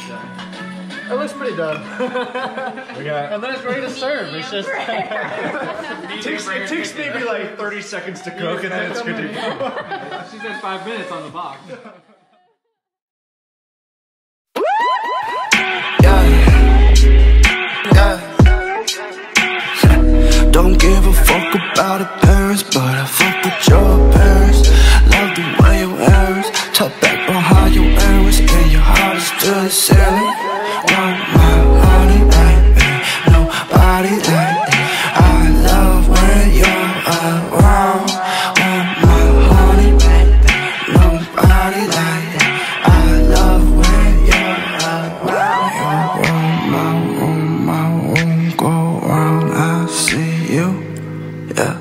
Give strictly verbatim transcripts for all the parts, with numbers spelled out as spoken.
It looks pretty done. We got, and then it's ready to serve. It's just it takes, it takes maybe like thirty seconds to cook, and then it's good to go. She said five minutes on the box. Don't give a fuck about her parents, but I fuck with your parents. Love the way you wear us, tuck back behind your earrings, and your heart is to the ceiling. Want my honey, baby, nobody like that. I love when you're around. Want my honey, baby, nobody like that. I love when you're around. Your room, my room, my room, go round. I see you, yeah.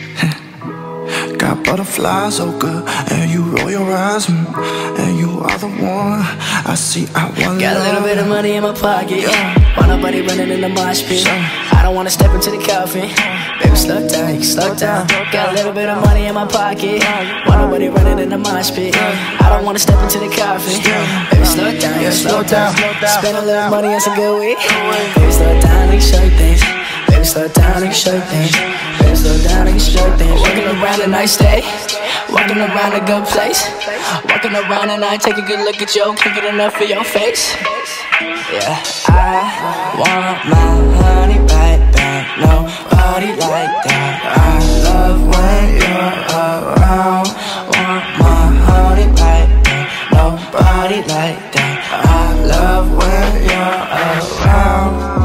Got butterflies so good, and you roll your eyes, mm, and you are the one I see. I want got a little bit of money in my pocket, yeah. Want nobody running in the mosh pit. I don't wanna step into the coffin. Baby, slow down, slow down. Got a little bit of money in my pocket. Want nobody running in the mosh pit. I don't wanna step into the coffin. Baby, slow down, yeah, slow down. Spend a little money on some good weed. Baby, slow down, and show things. Baby, slow down and show things. Baby, slow down and show things. Walking around a nice day, walking around a good place, walking around and I take a good look at you, can't get enough of your face. Yeah, I want my honey right back, nobody like that. I love when you're around. Want my honey right back, nobody like that. I love when you're around.